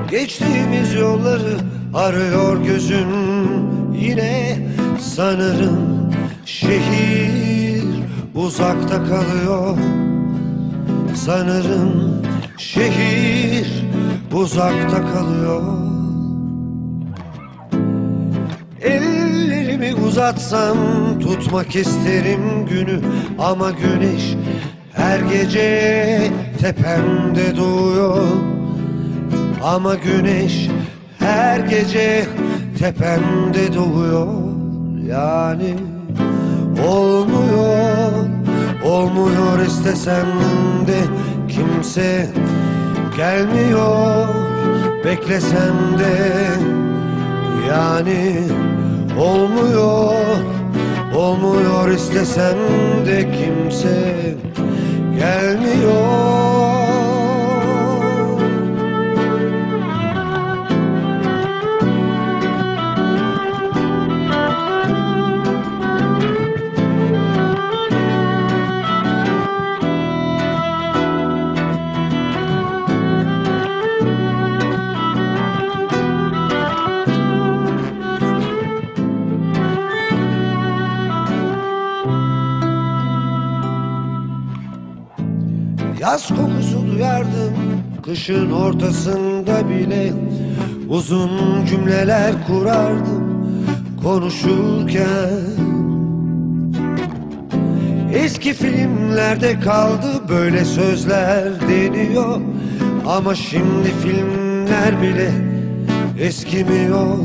Geçtiğimiz yolları arıyor gözüm yine. Sanırım şehir uzakta kalıyor. Sanırım şehir uzakta kalıyor. Ellerimi uzatsam tutmak isterim günü, ama güneş her gece tepemde doğuyor. Ama güneş her gece tepemde doğuyor. Yani olmuyor, olmuyor istesem de, kimse gelmiyor beklesem de. Yani olmuyor, olmuyor istesem de, kimse gelmiyor. Yaz kokusu duyardım kışın ortasında bile. Uzun cümleler kurardım konuşurken. Eski filmlerde kaldı böyle sözler deniyor, ama şimdi filmler bile eskimiyor.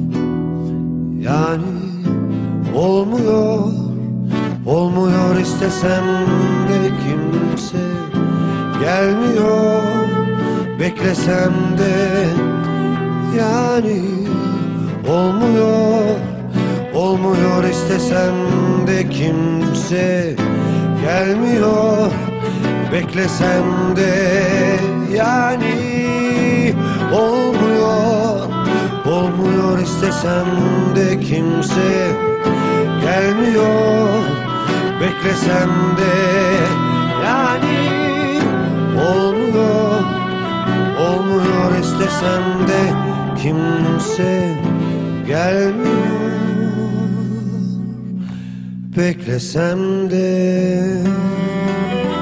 Yani olmuyor, olmuyor istesem de, kimse gelmiyor beklesem de. Yani olmuyor, olmuyor istesem de, kimse gelmiyor beklesem de. Yani olmuyor, olmuyor istesem de, kimse gelmiyor beklesem de. Yani olmuyor, olmuyor istesem de, kimse gelmiyor beklesem de.